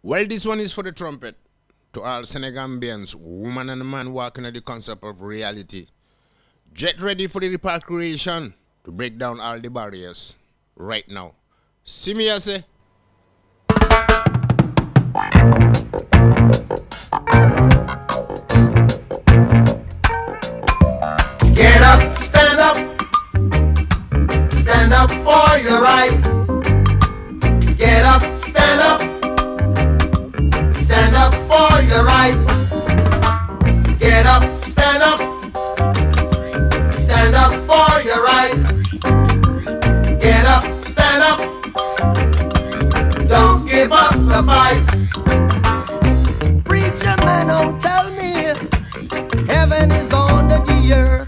Well, this one is for the trumpet. To all Senegambians, woman and man walking at the concept of reality. Get ready for the repatriation to break down all the barriers right now. See me, I say. Get up, stand up for your right. Get up, stand up for your right. Get up, stand up for your right. Get up, stand up, don't give up the fight. Preacher man, don't tell me heaven is under the earth.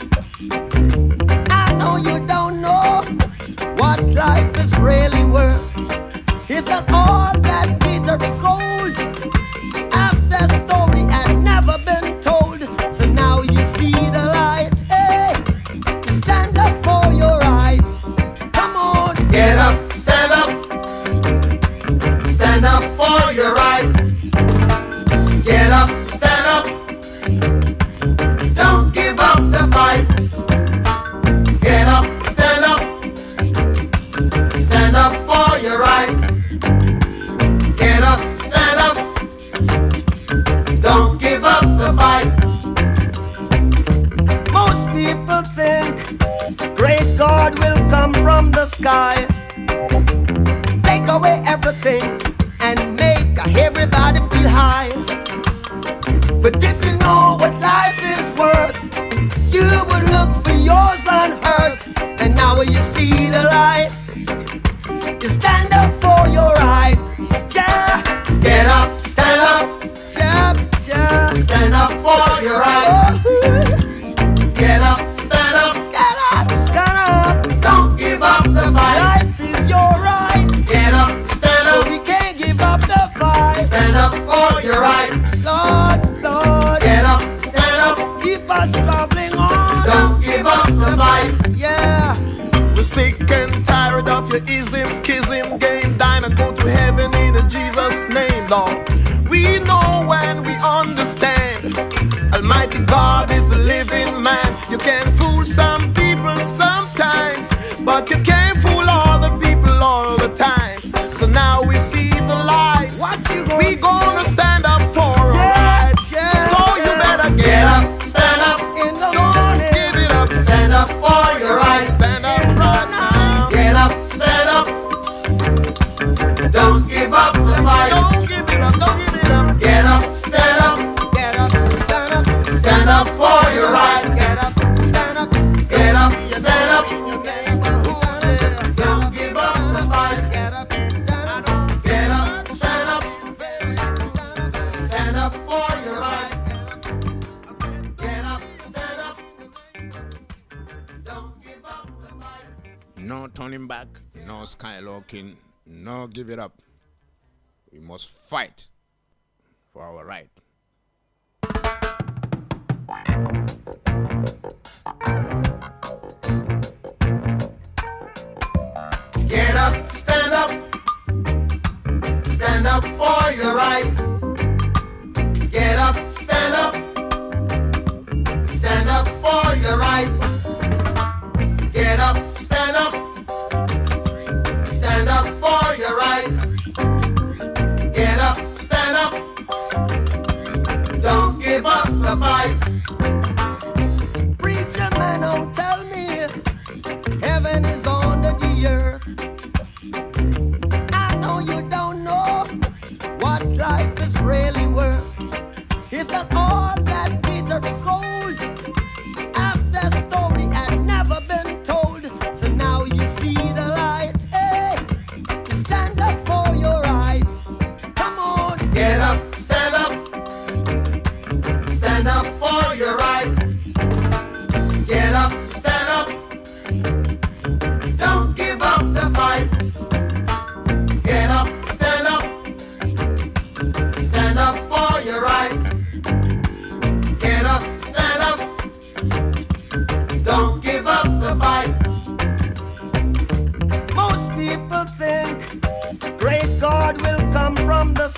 I know you don't know what life is really worth. Isn't all that glitter is gold? After story had never been told, so now you see the light. Hey, stand up for your right. Come on, get up, stand up for your right. Get up, stand up, don't give up the fight. Get up, stand up for your right. Get up, stand up, don't give up the fight. Most people think great God will come from the sky, take away everything and make everybody feel high. But if you know what life is worth, you would look for yours on earth. And now when you see the light, you stand up for your rights. Ja, get up, stand up, ja, ja. Stand up for your right. Get up, stand up, stand up. Don't give up the fight. Life is your right. Get up, stand up. So we can't give up the fight. Stand up for your right. Lord, Lord. Get up, stand up. Keep us traveling on. Don't give up the fight. Yeah. We're sick and tired of your ism, schism, game, dine and go to heaven in Jesus' name, Lord. We know and we understand Almighty God is a living man. You can fool some people sometimes, but you can't fool all the people all the time. So now we see the light. We gonna stand up for our rights. Yeah. So you better Get up, stand up, In the don't morning. give it up. stand up for your right. Stand up right now. Get up, stand up, don't give up the fight. Don't give it up, don't give it up. Get up, stand up, Get up, stand up. stand up for your right. Get up, stand up. Get up, stand up, In your neighborhood. don't give up the fight. Get up, stand up. Get up, stand up, stand up for your right. Get up, stand up, don't give up the fight. No turning back, no skylocking, no give it up. We must fight for our right. Get up, stand up for your right. Get up, stand up for your right. Get up, stand up for your right. Get up, stand up, don't give up the fight. Preacher man, don't tell me heaven is under the earth. I know you don't know what life is really worth. Isn't all that glitter is gold? After story had never been told, so now you see the light. Hey, stand up for your right. Come on, Get up, stand up for your right. Get up, stand up, don't give up the fight. Get up, stand up for your right. Get up, stand up, don't give up the fight. most people think great God will come from the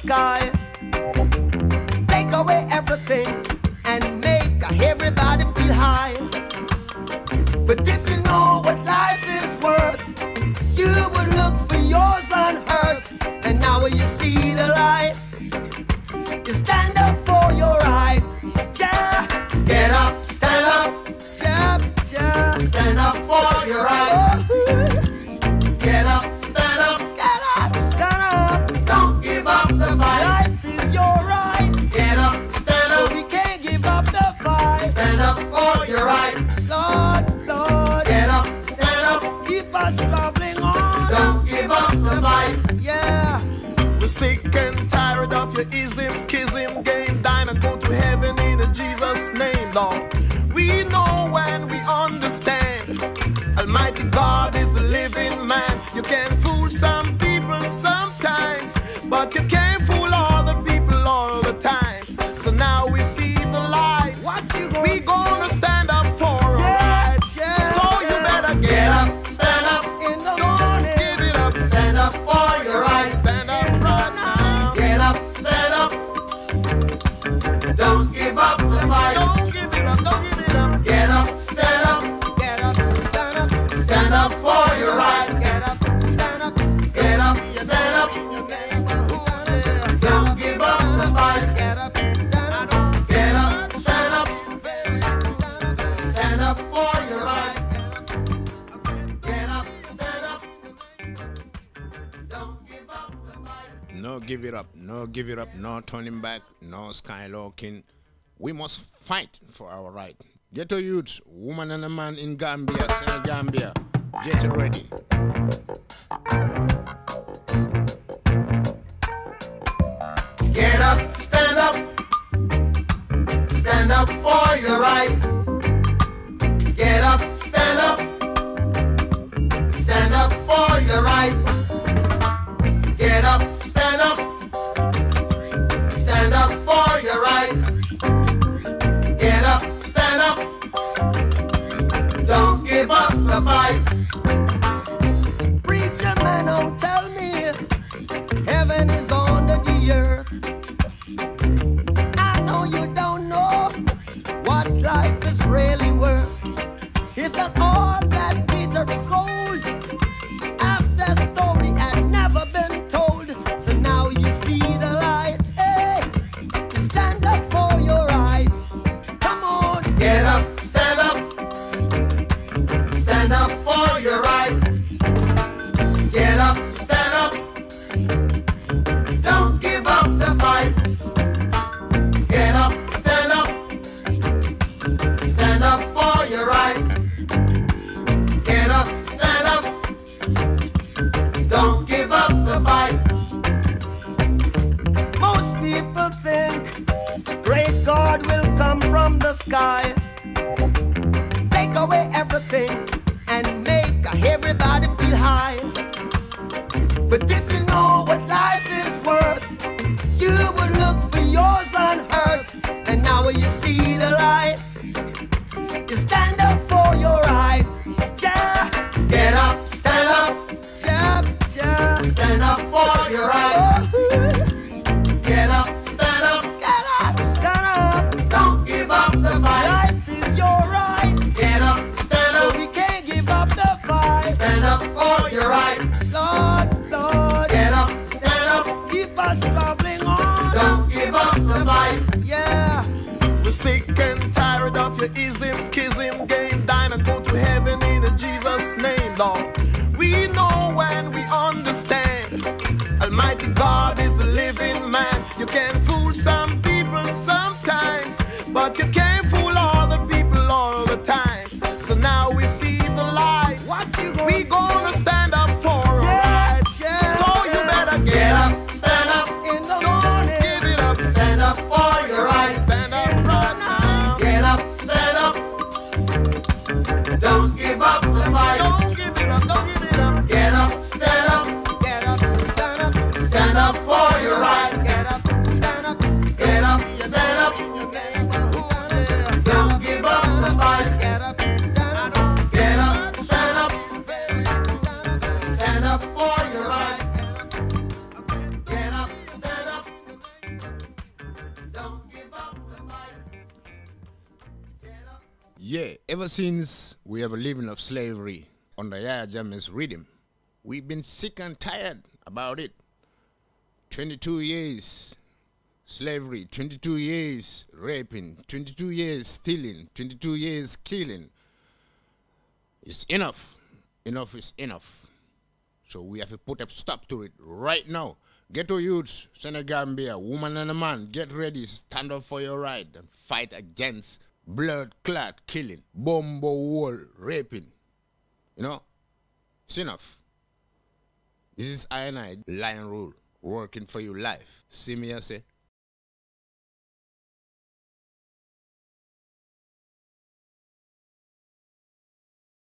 sky. Take away everything and make everybody feel high. But if you know what life is worth, you would look for yours on earth. And now when you see the light, you stand up for your rights. Ja, Get up, stand up, ja, ja. stand up for your right. Get up, stand up, Get up, stand up. don't give up the fight. Life is your right, Get up, stand so up, we can't give up the fight. stand up for your right. Lord, Lord, Get up, stand up, keep us traveling on. don't give up the fight. Yeah. We're sick and tired of your ism, schism, game, dine and go to heaven in Jesus' name, Lord. We know when we understand. Almighty God is a living man. You can fool some people sometimes, but you can't fool all the people all the time. So now we see the light. What you gonna We gonna stand up for our Yeah, rights. yeah, So you yeah. better Get get up, up, stand up, in the morning? give it up, stand up for your right. stand up right now. Get up, stand up, don't give up the fight. Don't give it up, don't give it up. Get up, stand up, Get up, stand up, stand up for your right. get up, stand up. Get up, stand up, don't give up the fight. Get up, stand up. Get up, stand up, stand up for your right. Get up, stand up, don't give up the fight. No give it up, no give it up, no turning back, no skylarking. We must fight for our right. Ghetto youths, woman and a man in Gambia, Senegambia, get ready. Get up, stand up for your right. Get up, stand up for your right. Get up, stand up for your right. Get up, stand up, don't give up the fight. Preacher man, don't tell me heaven is under the earth. I know you don't know what life is really worth. It's not all that glitter is gold. Half the story had never been told. So now you see the light. Hey, stand up for your right. Come on. Get up, stand up for your right. Get up, stand up, don't give up the fight. Get up, stand up for your right. Get up, stand up, don't give up the fight. Most people think great God will come from the sky, take away everything and make everybody feel high. But if you know what life is worth, you would look for yours on earth. And now when you see the light, you stand up for your rights. Ja, Get up, stand up, ja, ja. stand up for your right. Get up, stand up, Get up, stand up. don't give up the fight. Life is your right, Get up, stand so up, we can't give up the fight. stand up for your right. Lord, Lord, Get up, stand up, keep us traveling on. don't give up the fight. Yeah. We're sick and tired of your ism, schism, game, dine and go to heaven in Jesus' name, Lord. We know when we understand. Almighty God is a living man. You can fool some people sometimes, but you can't fool all the people all the time. So now we see the light. What you gonna We gonna stand up for our Yeah, rights. yeah, So you yeah. better Get get up, up, stand up, in the morning? give it up, stand up for your right. stand up right now. Get up, stand up, don't give up the fight. Don't give it up, don't give it up. Get up, stand up, Get up, stand up. stand up for your right. Get up, stand up. Get up, stand up, don't give up the fight. Get up, stand up. Get up, stand up, stand up for your right. Get up, stand up, Yeah, ever since we have a living of slavery under Yahya Jammeh's rhythm, we've been sick and tired about it. 22 years slavery, 22 years raping, 22 years stealing, 22 years killing. It's enough. Enough is enough. So we have to put a stop to it right now. Ghetto youths, Senegambia, woman and a man, get ready, stand up for your right and fight against blood-clad killing, bombo wall raping. You know, it's enough. This is I, Lion Rule, working for you life. See me, I say.